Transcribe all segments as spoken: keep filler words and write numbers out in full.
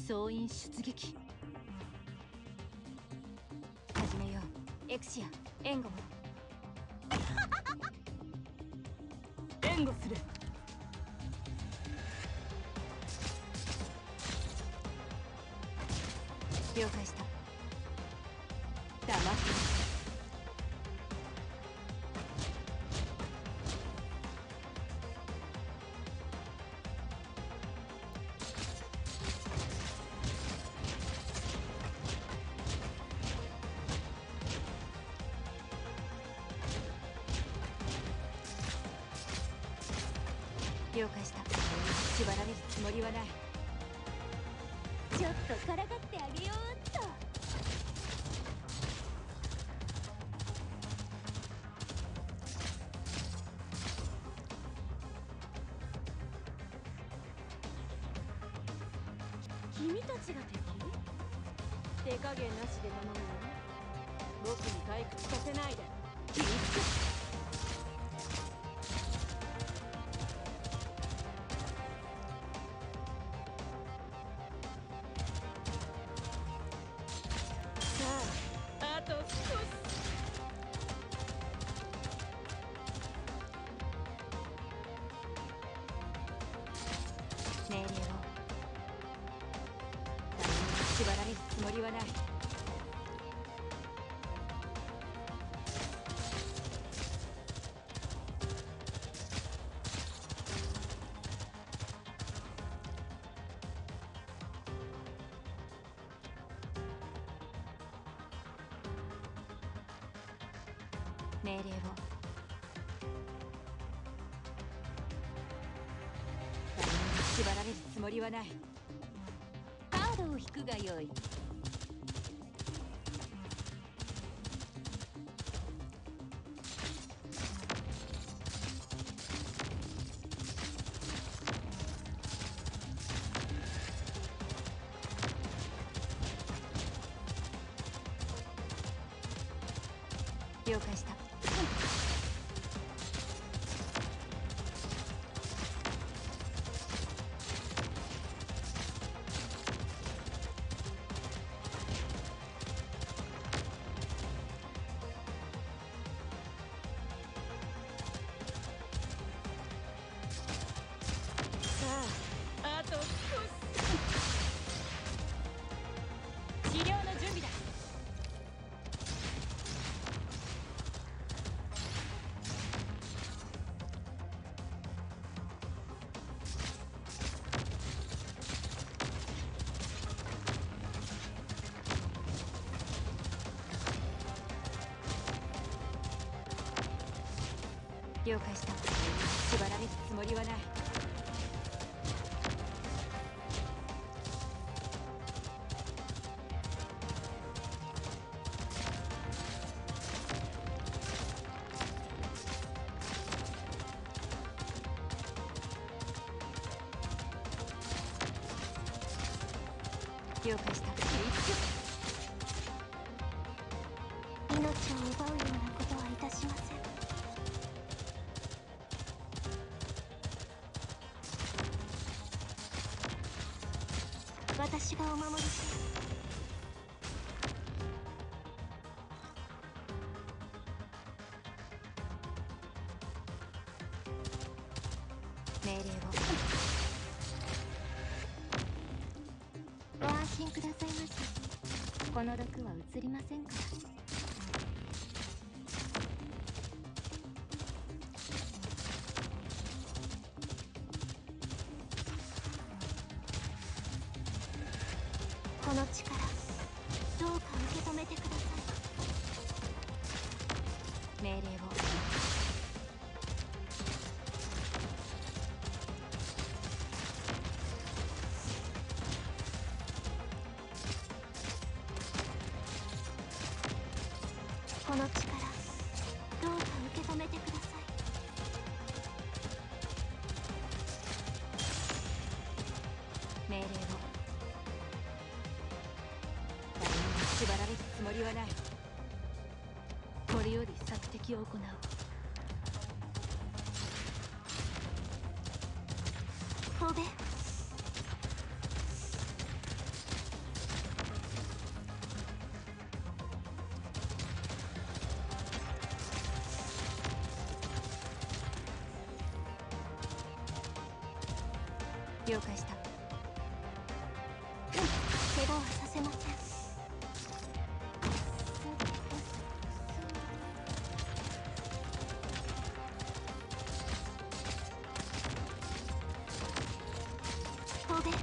総員出撃。始めよう。エクシア、援護を。援護する。了解した。黙って。了解した。縛られるつもりはない。ちょっとからかってあげようっと。君たちが敵？手加減なしで頼むよ。僕に退屈させないで。気につけ。命令を。縛られるつもりはない。命令を。縛られるつもりはない。カードを引くがよい。了解した。あと少し。治療の準備だ。了解した。縛られるつもりはない。了解した。命を奪うようなことはいたしません。私がお守りします。命令を。ご安心くださいませ。この毒は移りませんから。この力、どうか受け止めてください。命令を。この力、どうか受け止めてください。命令を。縛られるつもりはない。これより索敵を行う。飛べ。 了解した。怪我はさせません。飛べ。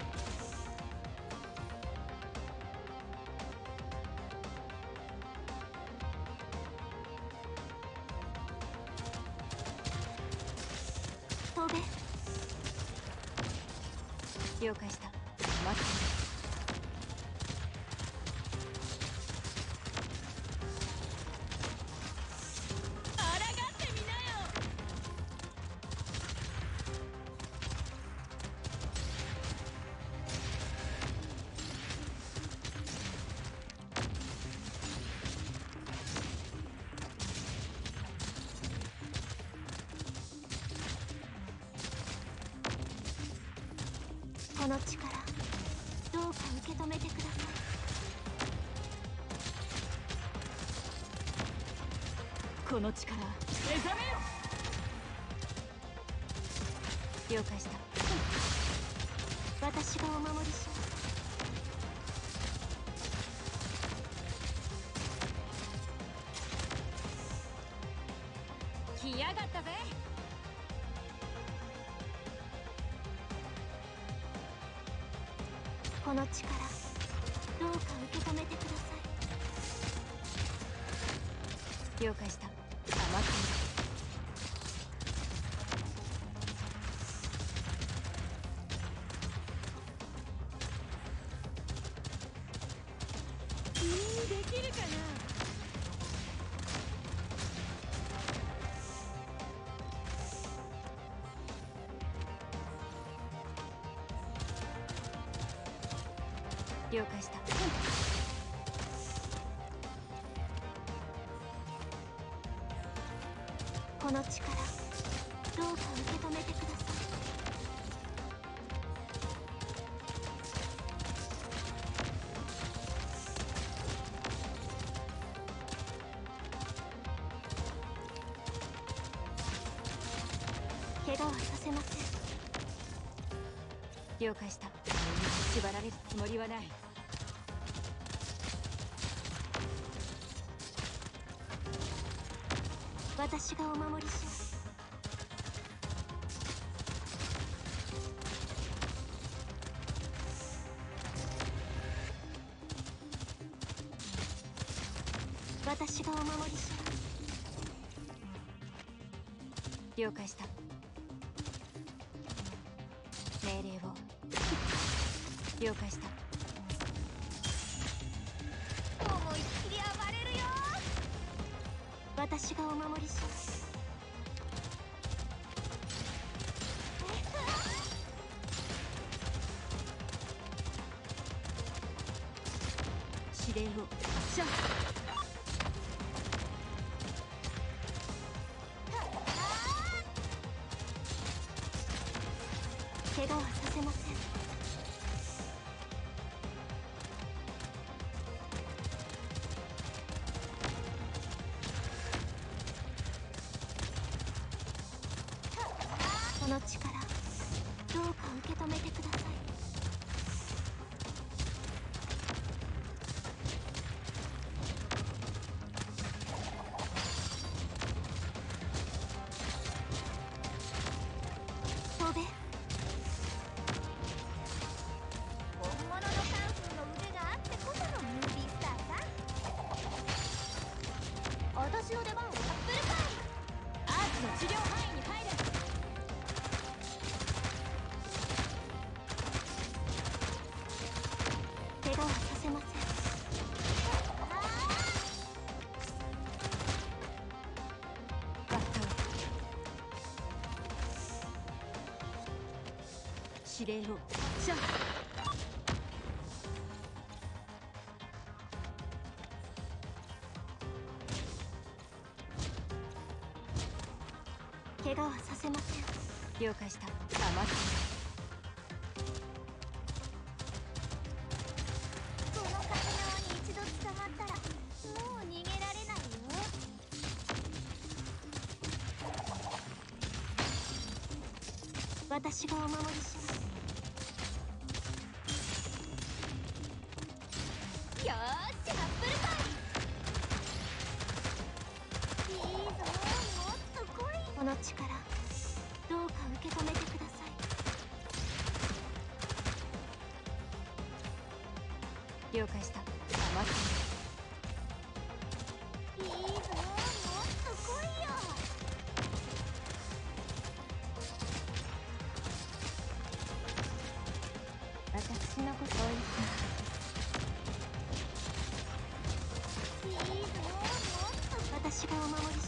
飛べ。了解した。待っている。抗ってみなよ。この力、どうか受け止めてください。この力、目覚めよ。了解した。私がお守りします。来やがったぜ。この力、どうか受け止めてください。了解した。余っている。君にできるかな。了解した。この力、どうか受け止めてください。怪我はさせません。了解した。縛られるつもりはない。私がお守りします。私がお守りします。了解した。命令を。了解した。思いっきり暴れるよ。私がお守りします。指令を発射。怪我はさせません。この力、どうか受け止めてください。飛べ。本物のカンフーの腕があってこそのムービースターさ。私の出番をアップルパイ。アーツの治療範囲に入れ。怪我はさせません。バッタを。指令を発射。怪我はさせません。了解した。黙っている。この風縄に一度捕まったらもう逃げられないよ。私がお守りします。 力どうか受け止めてください。了解した。待っていいぞ、もっと来いよ。私のことをいいぞ、もっと私がお守りします。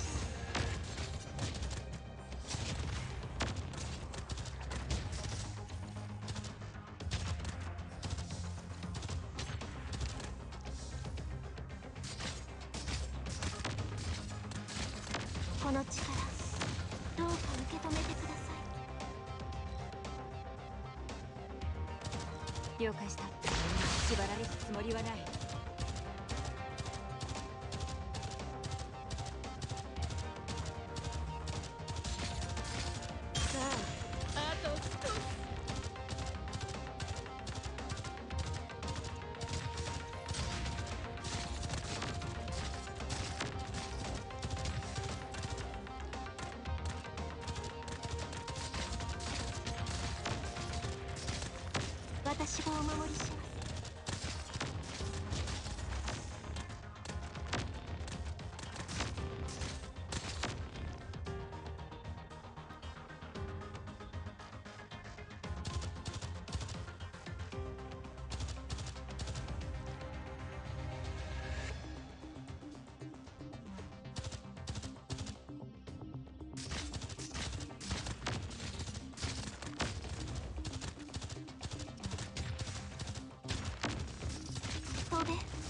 この力どうか受け止めてください。了解した。縛られるつもりはない。さあ、あと少し。私がお守りします。飛べ。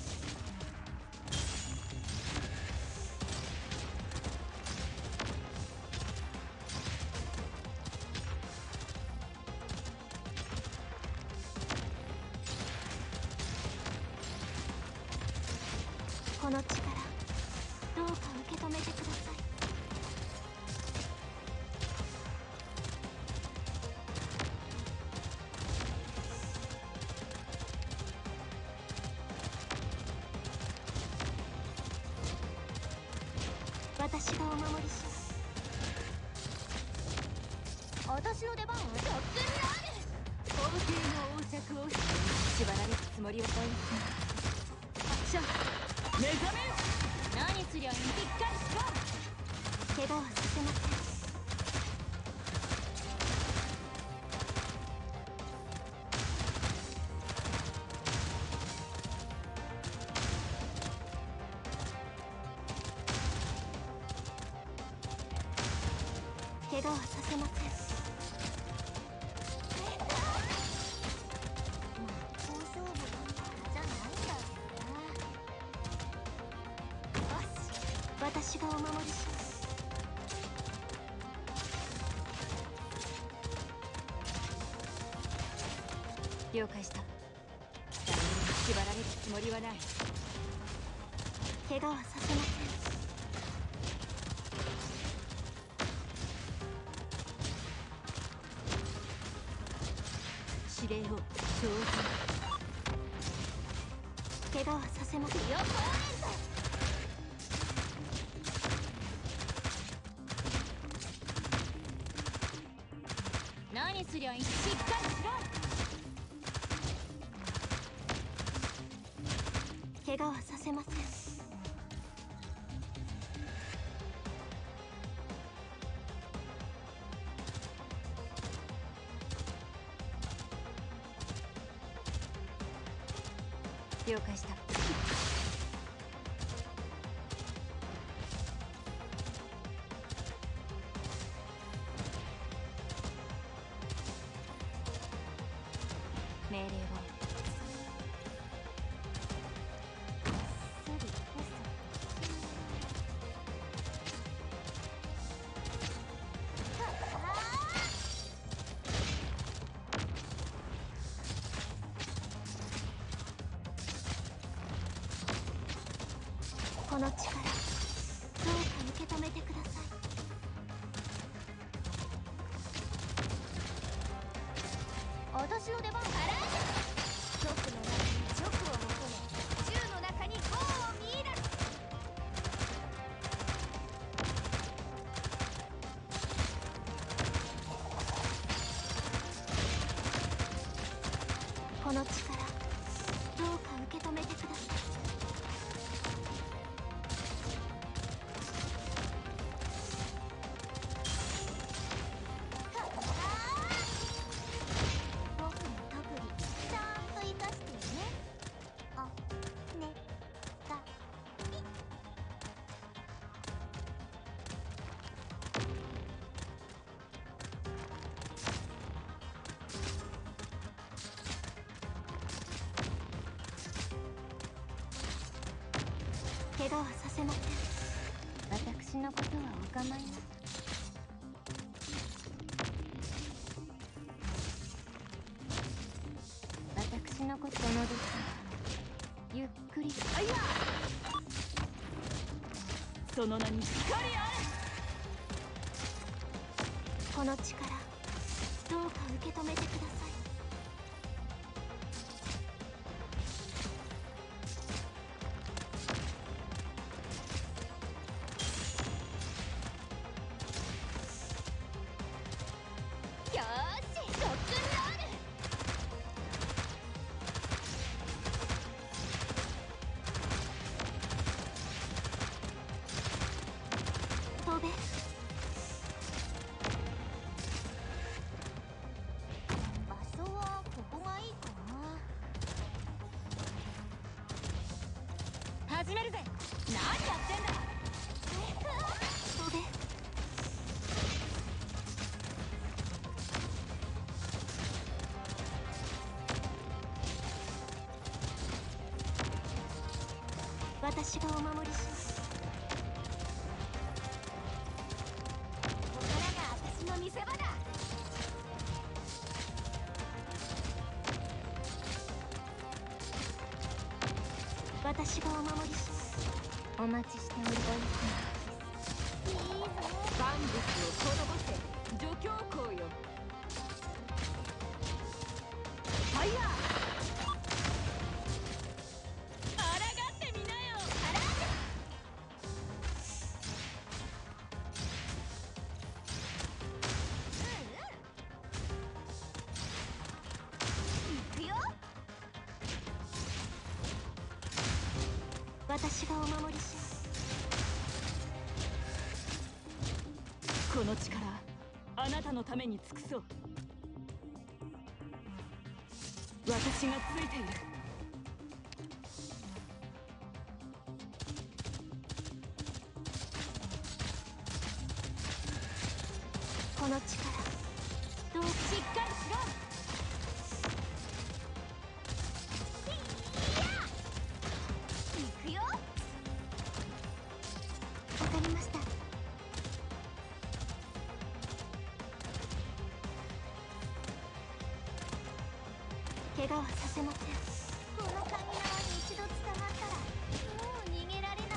この力どうか受け止めてください。私がお守りします。私の出番はとっくにある。皇帝の王爵を縛られるつもりはない。発射。目覚め。何すりゃいい。しっかりしろ。怪我はさせません。怪我はさせません。大勝負じゃないんだな。よし、私がお守りします。了解した。誰にも縛られるつもりはない。怪我はさせません。指令を承知。怪我はさせません。よ、何すりゃいい。しっかりしろ。怪我はさせません。了解した。命令を。この力どうか受け止めてください。私の出番。直の中に直を求め、銃の中にゴーを見出す。 の力どうか受け止めてください。僕の特技ちゃんと生かしてよね。あ、ね、が、い。怪我はさせません。私のことはお構いなく。私のことのですゆっくり。あいや、その名に光あれ。この力どうか受け止めてください。よーし、ロックンロール。飛べ。場所はここがいいかな。始めるぜ。何やってんだ。飛べ。私がお守りします。ここからが私の見せ場だ。私がお守りします。お待ちしております。いいぞ。万物を滅ぼせ助教皇よ。ファイヤー。私がお守りします。この力あなたのために尽くそう。私がついている。この力どうしっかりしろ。行くよ。わかりました。怪我はさせません。このカミナワに一度捕まったらもう逃げられないよ。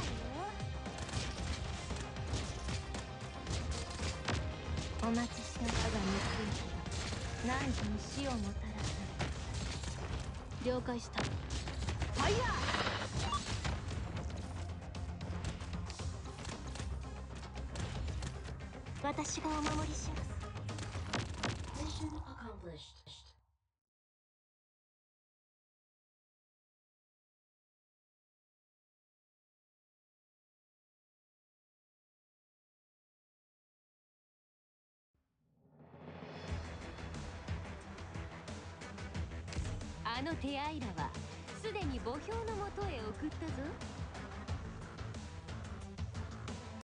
お待ちした歯が報いたが何時に死をもたらされ。了解した。ファイヤー。私がお守りします。Mission accomplished. あのテアイラはすでに墓標のもとへ送ったぞ。